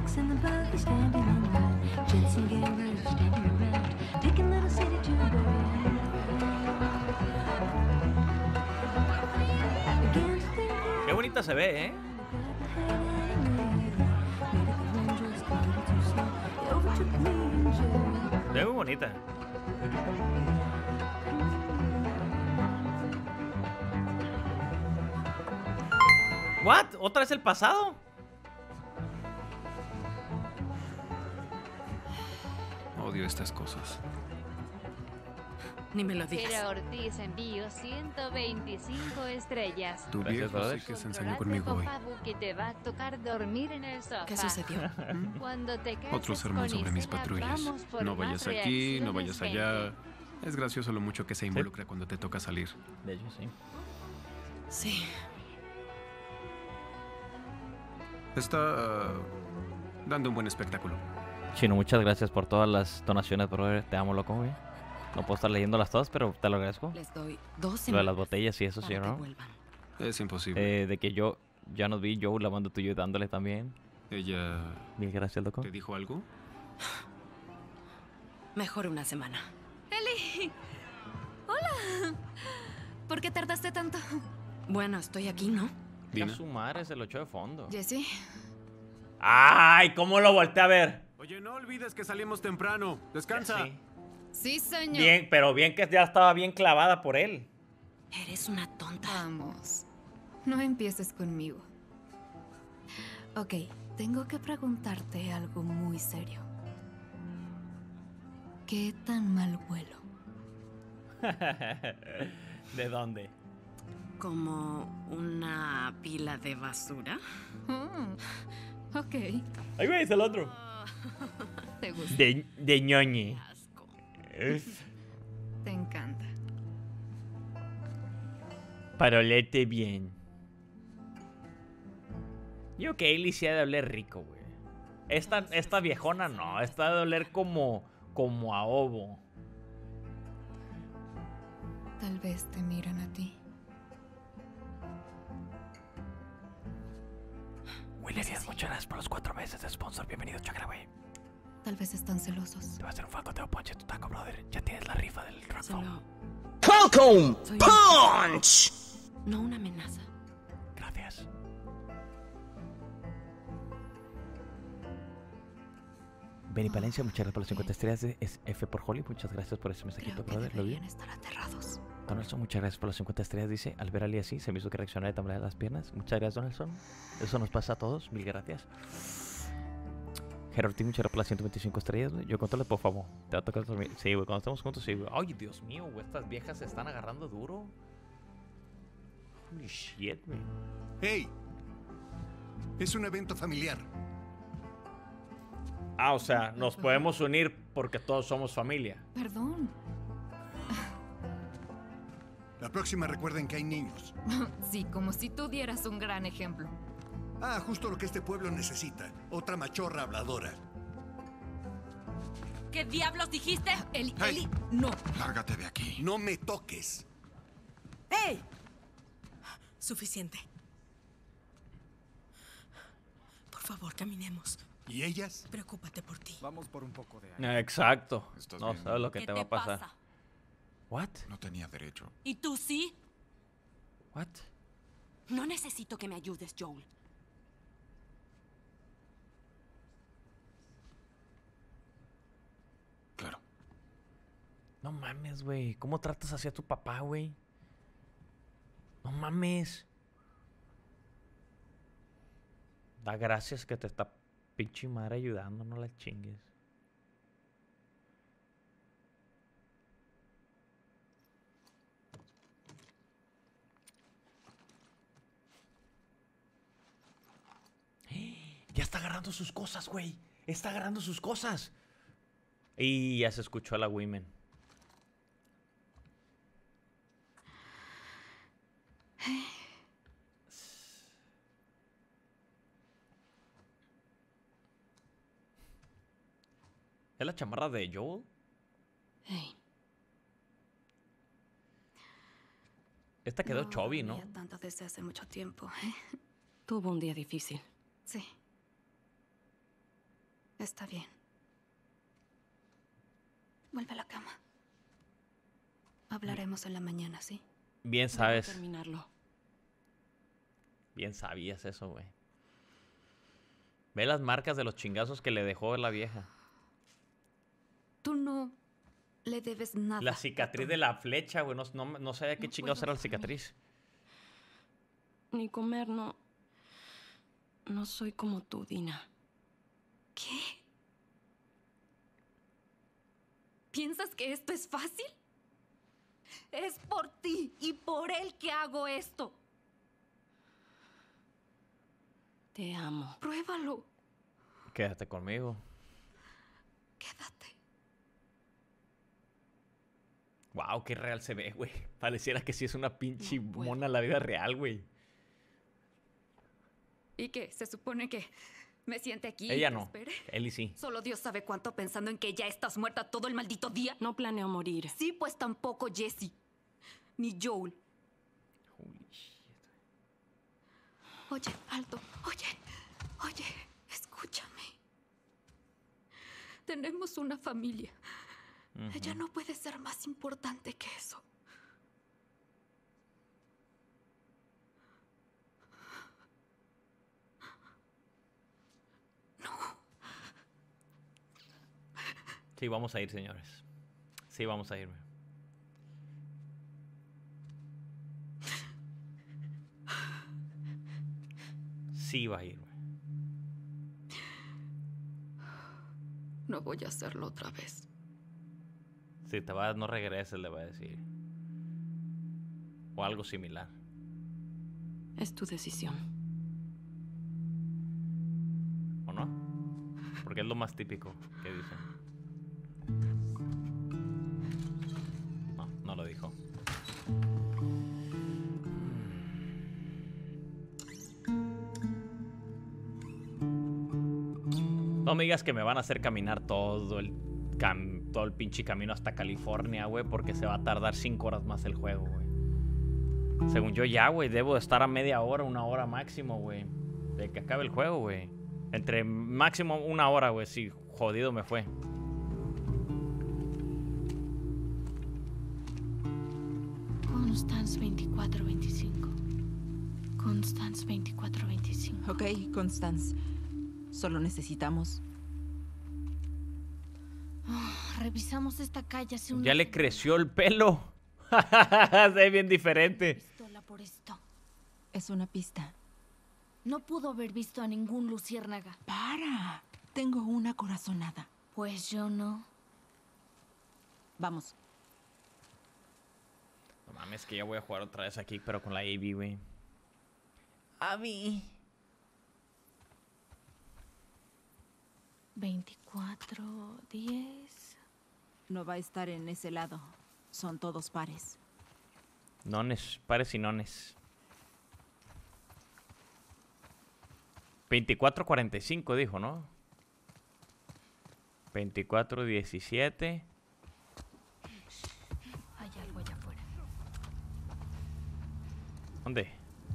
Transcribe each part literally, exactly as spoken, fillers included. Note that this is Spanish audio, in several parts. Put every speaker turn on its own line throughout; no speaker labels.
Qué bonita se ve, ¿eh? Se ve muy bonita. ¿What? ¿Otra vez el pasado?
Odio estas cosas.
Ni me lo digas.
Pero Ortiz envió ciento veinticinco estrellas.
Tu
Gracias,
viejo
brother.
sí que se ensañó conmigo hoy.
Que te va a tocar dormir en el sofá.
¿Qué sucedió?
Cuando te cases
Otro sermón
con
sobre mis
Isela,
patrullas.
vamos por
No
más
vayas aquí, no vayas
reacciones,
allá.
gente.
Es gracioso lo mucho que se involucra cuando te toca salir.
De hecho, sí.
Sí.
Está ah, dando un buen espectáculo.
Chino, muchas gracias por todas las donaciones, brother. Te amo, loco, güey. No puedo estar leyéndolas todas, pero te lo agradezco.
Les doy dos
Lo
semanas
de las botellas y eso, sí,
para que
¿no?
vuelvan.
Es imposible.
Eh, de que yo ya nos vi, Joe lavando tuyo y dándole también.
¿Ella
Mil gracias, loco.
te dijo algo?
Mejor una semana.
Eli. Hola. ¿Por qué tardaste tanto?
Bueno, estoy aquí, ¿no?
A
Dina.
su madre se lo echó de fondo.
Jesse.
¡Ay! ¿Cómo lo volteé a ver?
Oye, no olvides que salimos temprano. Descansa.
Sí.
Sí, señor.
Bien, pero bien que ya estaba bien clavada por él.
Eres una tonta.
Vamos. No empieces conmigo. Ok, tengo que preguntarte algo muy serio. ¿Qué tan mal vuelo?
¿De dónde?
¿Como una pila de basura?
Mm, ok,
Ahí ves el otro.
te gusta.
De, de ñoñi.
Asco.
Te encanta.
Para olerte bien. Yo que Ailey sí ha de oler rico, güey. Esta, esta viejona no. Esta ha de oler como, como a ovo.
Tal vez te miran a ti.
Willy Díaz, muchas gracias por los cuatro meses de sponsor. Bienvenido, chakra, güey.
Tal vez están celosos.
Te va a hacer un facoteo ponche tu taco, brother. Ya tienes la rifa del rock.
Solo
Falcon
soy
Punch.
no una amenaza.
Gracias. Benny Palencia, muchas gracias por los cincuenta estrellas. Es F por Holly, muchas gracias por ese mensajito,
Creo que
brother. Lo vi.
deberían estar aterrados.
Donaldson, muchas gracias por las cincuenta estrellas. Dice, al ver a Ali así, se me hizo que reaccionara de temblar las piernas. Muchas gracias, Donaldson. Eso nos pasa a todos. Mil gracias. Gerard T, muchas gracias por las ciento veinticinco estrellas, güey. Yo controle, por favor. Te va a tocar dormir. Sí, güey, cuando estamos juntos, sí, güey. Ay, Dios mío, güey. Estas viejas se están agarrando duro. Holy shit, güey.
¡Hey! Es un evento familiar.
Ah, o sea, nos podemos unir porque todos somos familia.
Perdón.
La próxima recuerden que hay niños.
Sí, como si tú dieras un gran ejemplo.
Ah, justo lo que este pueblo necesita. Otra machorra habladora.
¿Qué diablos dijiste?
Eli,
Hey.
Eli, no.
Lárgate de aquí. No me toques.
¡Ey! Suficiente. Por favor, caminemos.
¿Y ellas?
Preocúpate por ti.
Vamos por un poco de aire.
Exacto.
¿Estás
No
bien?
sabes lo que
¿Qué
te va a pasar.
pasa?
What?
No tenía derecho.
¿Y tú sí?
What?
No necesito que me ayudes, Joel.
Claro.
No mames, güey. ¿Cómo tratas así a tu papá, güey? No mames. Da gracias que te está pinche madre ayudando, no la chingues. Ya está agarrando sus cosas, güey. Está agarrando sus cosas. Y ya se escuchó a la women. ¿Es la chamarra de Joel?
Hey.
Esta quedó chubby, ¿no?
dormía tanto desde hace mucho tiempo, ¿eh?
Tuvo un día difícil.
Sí. Está bien. Vuelve a la cama. Hablaremos en la mañana, ¿sí?
Bien sabes.
Debo terminarlo.
Bien sabías eso, güey. Ve las marcas de los chingazos que le dejó la vieja.
Tú no le debes nada.
La cicatriz de la flecha, güey. No, no, no sabía qué
No
chingados
puedo
era la
dormir.
cicatriz.
Ni comer, no. No soy como tú, Dina.
¿Qué? ¿Piensas que esto es fácil? Es por ti y por él que hago esto.
Te amo.
Pruébalo.
Quédate conmigo.
Quédate.
Wow, qué real se ve, güey. Pareciera que sí es una pinche
No puedo.
mona en la vida real, güey.
¿Y qué? ¿Se supone que me siente aquí
Ella
y te
no.
espere?
Ellie sí.
Solo Dios sabe cuánto pensando en que ya estás muerta todo el maldito día.
No planeo morir.
Sí, pues tampoco Jesse. Ni Joel.
Holy shit.
Oye, alto. Oye, oye, escúchame. Tenemos una familia.
Ujú.
Ella no puede ser más importante que eso.
Sí, vamos a ir, señores. Sí, vamos a ir, güey. Sí va a ir, güey.
No voy a hacerlo otra vez.
Si te vas, no regreses, le va a decir. O algo similar.
Es tu decisión.
¿O no? Porque es lo más típico que dicen. No, no lo dijo. No me digas que me van a hacer caminar todo el cam todo el pinche camino hasta California, güey, porque se va a tardar cinco horas más el juego, güey. Según yo ya, güey, debo de estar a media hora, una hora máximo, güey, de que acabe el juego, güey. Entre máximo una hora, güey, sí, jodido me fue.
Constance veinticuatro veinticinco. Constance veinticuatro veinticinco.
Ok, Constance. Solo necesitamos...
Oh, revisamos esta calle hace un...
Ya le creció el pelo. Se ve bien diferente.
Pistola por esto.
Es una pista.
No pudo haber visto a ningún luciérnaga.
¡Para! Tengo una corazonada.
Pues yo no.
Vamos.
No mames, que ya voy a jugar otra vez aquí, pero con la Abby, güey. Abby.
veinticuatro, diez.
No va a estar en ese lado. Son todos pares.
Nones, pares y nones. veinticuatro cuarenta y cinco dijo, ¿no? veinticuatro diecisiete.
Hay algo allá afuera.
¿Dónde?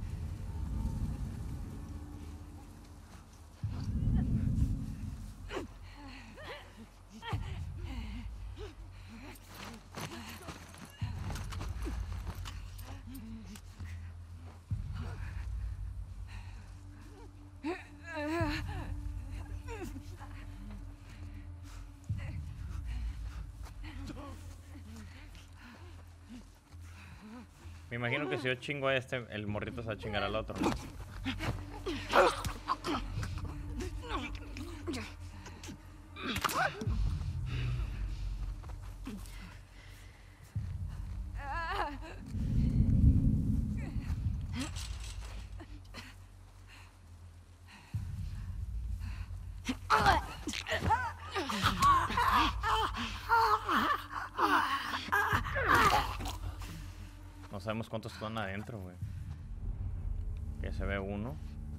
Me imagino que si yo chingo a este, el morrito se va a chingar al otro, ¿no? No sabemos cuántos están adentro, güey. Que se ve uno.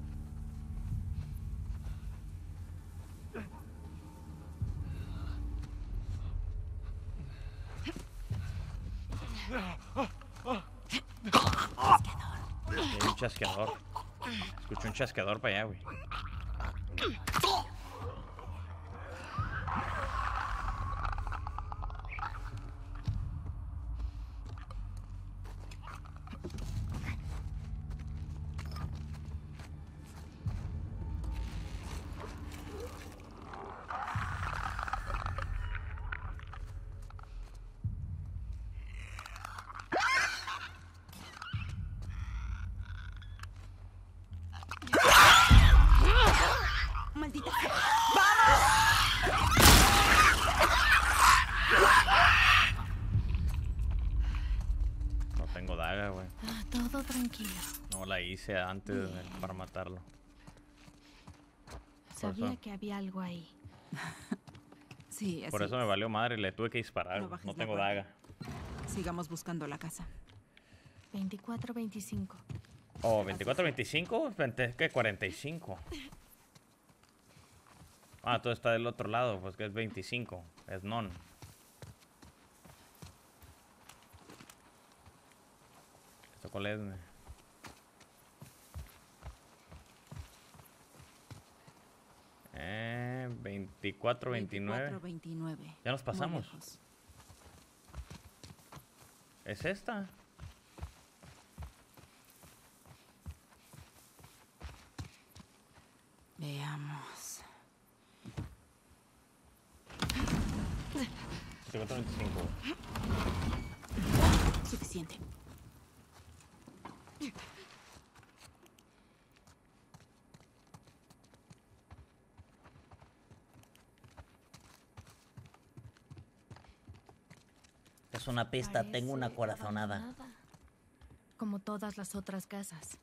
Hay un chasqueador. Escucho un chasqueador para allá, güey.
maldita sea.
No tengo daga, güey.
Ah, todo tranquilo.
No la hice antes de, para matarlo.
Sabía que había algo ahí.
Sí, así
Por eso me
es.
valió madre, le tuve que disparar.
No
No,
bajes
no
la
tengo
guardia.
daga.
Sigamos buscando la casa.
veinticuatro veinticinco.
Oh, veinticuatro veinticinco, ¿qué? cuarenta y cinco. Ah, todo está del otro lado, pues que es veinticinco. Es non. ¿Esto cuál es? Eh, veinticuatro veintinueve.
veinticuatro veintinueve.
Ya nos pasamos.
Muy lejos.
¿Es esta?
Veamos.
veinticuatro veinticinco.
Suficiente.
Es una pista, tengo una
Parece
corazonada.
abandonada, como todas las otras casas.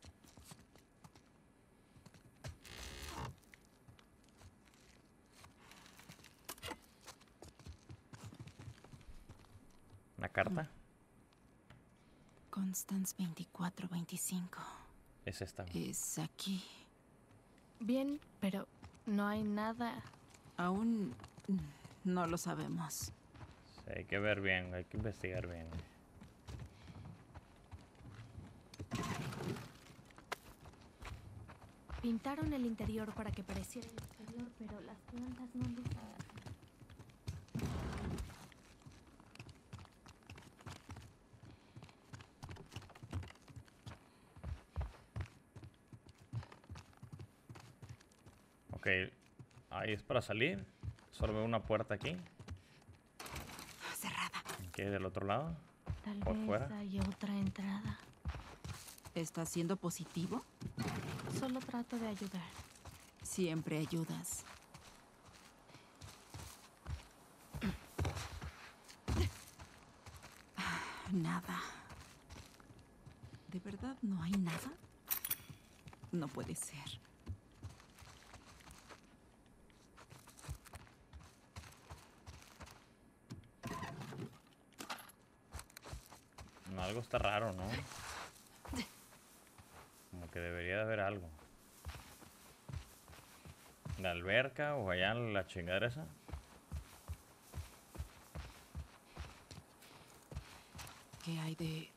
¿Una carta?
Constance veinticuatro veinticinco.
Es esta. güey.
Es aquí.
Bien, pero no hay nada.
Aún no lo sabemos.
Sí, hay que ver bien, hay que investigar bien.
Pintaron el interior para que pareciera el exterior, pero las plantas no lo usaban.
Ok, ahí es para salir. Solo veo una puerta aquí.
Cerrada.
Aquí del otro lado.
Tal
Por
vez
fuera.
hay otra entrada.
¿Estás siendo positivo?
Solo trato de ayudar.
Siempre ayudas. Nada. ¿De verdad no hay nada? No puede ser.
No, algo está raro, ¿no? Como que debería de haber algo. La alberca o allá la chingadera esa.
¿Qué hay de...?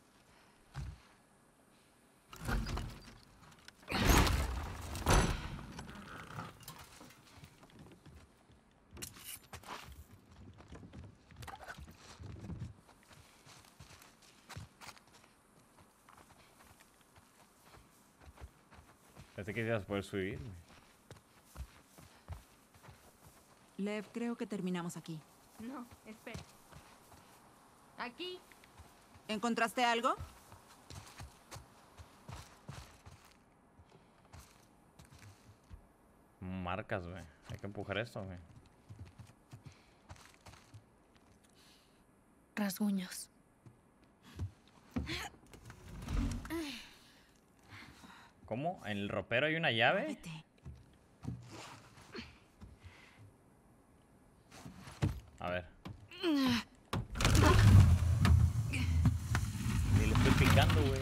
Pensé que ibas a poder subir.
Lev, creo que terminamos aquí.
No, espera. Aquí.
¿Encontraste algo?
Marcas, güey. Hay que empujar esto, güey.
Rasguños.
¿Cómo? ¿En el ropero hay una llave?
Vete.
A ver. Ni le estoy picando, güey.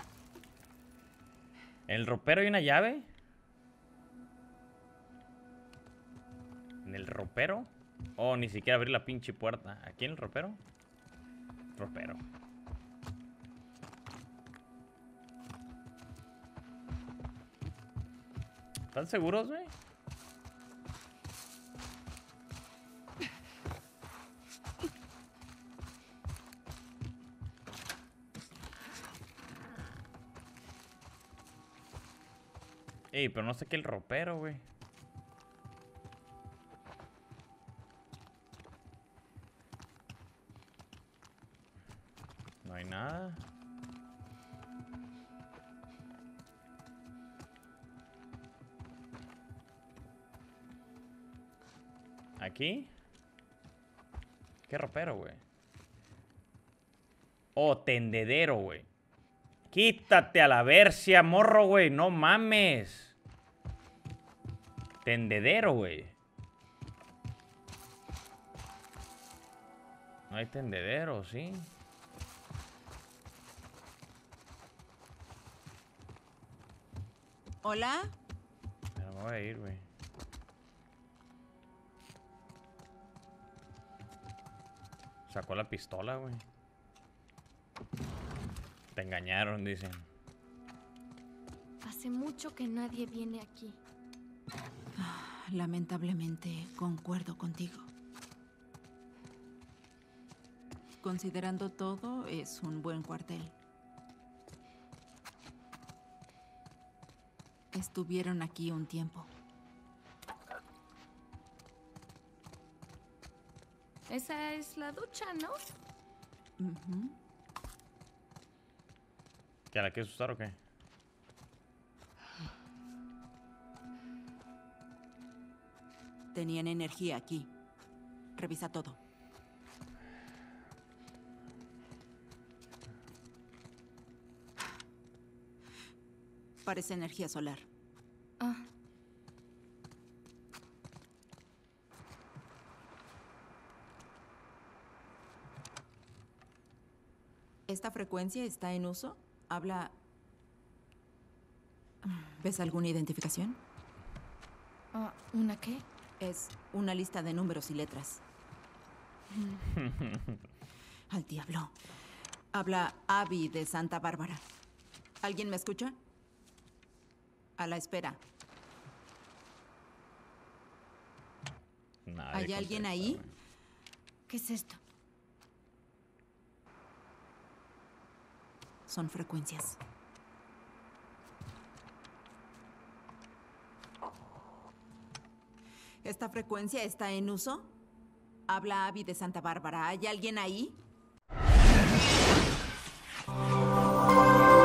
¿En el ropero hay una llave? ¿En el ropero? Oh, ni siquiera abrí la pinche puerta. ¿Aquí en el ropero? Ropero. ¿Están seguros, güey? Ey, pero no sé qué el ropero, güey. No hay nada. ¿Aquí? ¿Qué ropero, güey? Oh, tendedero, güey. Quítate a la versia, morro, güey. No mames. Tendedero, güey. No hay tendedero, ¿sí?
¿Hola?
Pero me voy a ir, güey. Sacó la pistola, güey. Te engañaron, dicen.
Hace mucho que nadie viene aquí.
Lamentablemente, concuerdo contigo. Considerando todo, es un buen cuartel. Estuvieron aquí un tiempo.
Esa es la ducha, ¿no?
Uh-huh.
¿Que la quieres usar o qué?
Tenían energía aquí. Revisa todo. Parece energía solar.
Ah.
¿Esta frecuencia está en uso? Habla... ¿Ves alguna identificación?
Ah, ¿una qué?
Es una lista de números y letras. Al diablo. Habla Abby de Santa Bárbara. ¿Alguien me escucha? A la espera.
Nadie
¿Hay alguien
contesta,
ahí?
güey.
¿Qué es esto?
Son frecuencias. ¿Esta frecuencia está en uso? Habla Abby de Santa Bárbara. ¿Hay alguien ahí?